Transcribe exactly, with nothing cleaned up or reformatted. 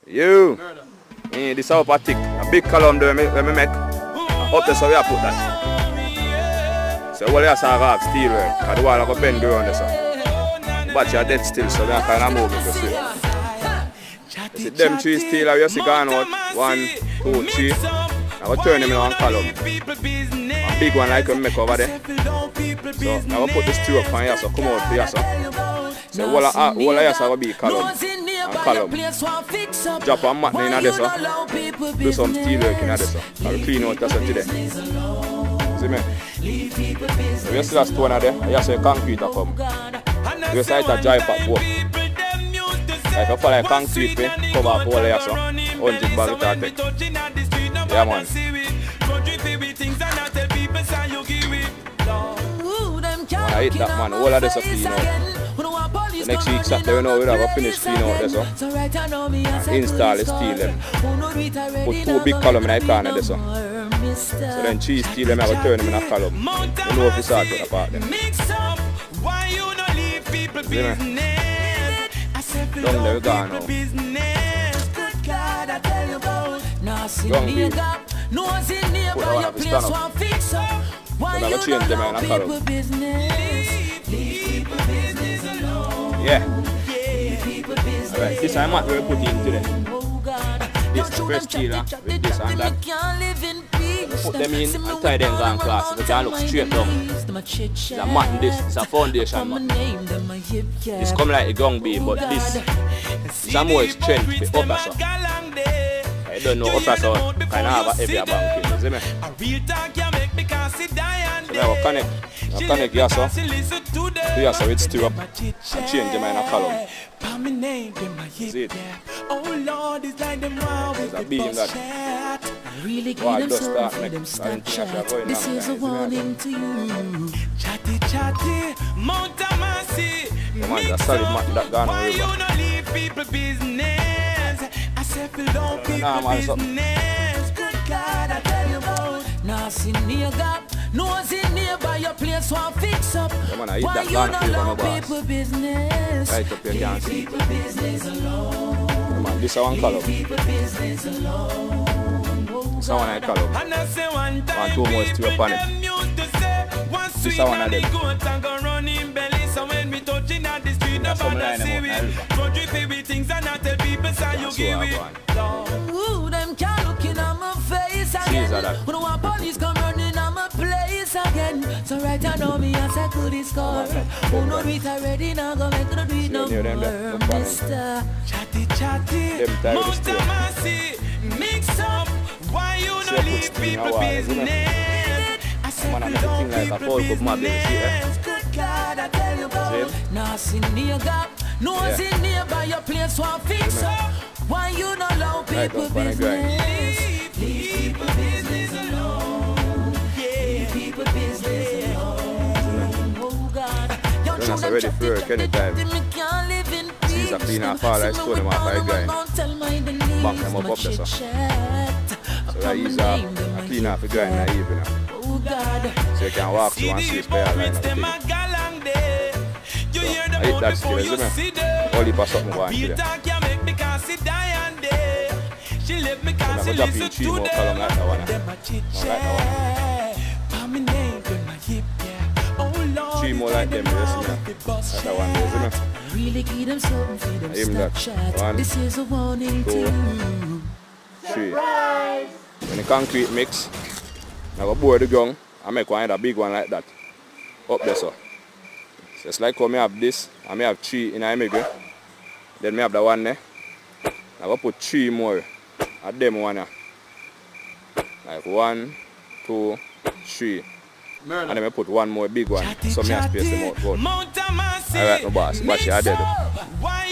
You. Mm, this is how I take a big column there when we make. Up there, so we have put that. So what you saw have steel work, because the wall I go bend around there. So. But you're dead still, so we are kind of moving to see. You see them three steel, you see gone out. One, two, three. I will turn them in one column. A big one like we make over there. So I will put this two up on here, so come out here. So, so all of here will be column. And column. Drop a mat in there, so. Do some steel work in there, so. I will clean out that today. See me? So you see that stone there, you see concrete will come. You see it a dry pack work. Like if you like concrete, cover up all here, so. one hundred bags it will take. Yeah, man. I hate that, man. All of this are clean out. The next week, Saturday, we know we'll have a finished clean out there, so. And install the steel them. Put two big columns in the corner there, so. So then three steel them, I will turn them in a column. You know if you start to apart them. See me? Down there we go now. Young people. Put that one up to stand up. Then I will change them in a column. Yeah. Alright, this is what we put in today. This fresh steel with this and that. Put them in and tie them down class. They can look straight down. It's a mat in this, it's a foundation mat. It's come like a gong beam, but this is a more strength with upper so. I don't know upper so kind of have a heavier bank, you see me? So now I connect, I connect here so. Here so it's still up and change them in a column. See it? There's a beam that. Really Why give does them that something for them make Snapchat. This is a warning to you. Chatty chatty, Mount Amasi. Come on, that's solid mat that gone away. Why you no leave people business? I said feel don't people business. Good God, I tell you about. Now see near gap, no see nearby your place want fix up. Man, I eat Why that you gone no away, my love boss. people business? Right up your can see. People business alone. Come on, this is one column. People business alone. This is one I column. And two more still up on it. This is one of them. That's some line them up. That's what I'm Ooh, them can't look in on my face again. When the police come running on my place again. So right I know me as I could score. Who know it already now go make no do it no more. Mister Chatty Chatty, Mount Amasi, mix up. Why you no leave people business? I said you don't people business. Good God, I tell you about. Now see near gap, no see nearby your place want fix up. Why you no allow people business? Leave people business alone. Yeah, people business alone. Oh God, Don't have to ready for work anytime. These are clean off all I stole them off by guy. Back them up up there so. So that is a clean off the guy in the evening. So you can walk through and see spare line of the thing. So I hit that skill, isn't it? All heap of something going to there. So I'm going to drop in three more columns like that one. Not like that one. Three more like them, you see me? Like that one there, isn't it? Really give them something for them Snapchat. This is a warning to you. Three. When the concrete mix, I go bore the ground and make one a big one like that. Up there so. So it's like how I have this, and I have three in a middle. Then I have the one there. I go put three more at them one here. Like one, two, three. And then I put one more big one. So I space them out. Alright, my boss, watch you, I did it.